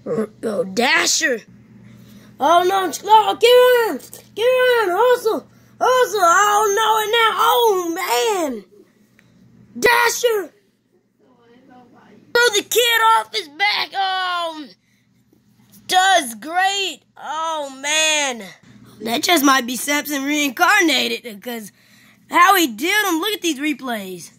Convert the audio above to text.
Go Dasher. Oh no, oh, get on, Hustle, oh no, and now, oh man, Dasher, throw the kid off his back, oh, does great, oh man, that just might be Samson reincarnated, because how he did him, look at these replays.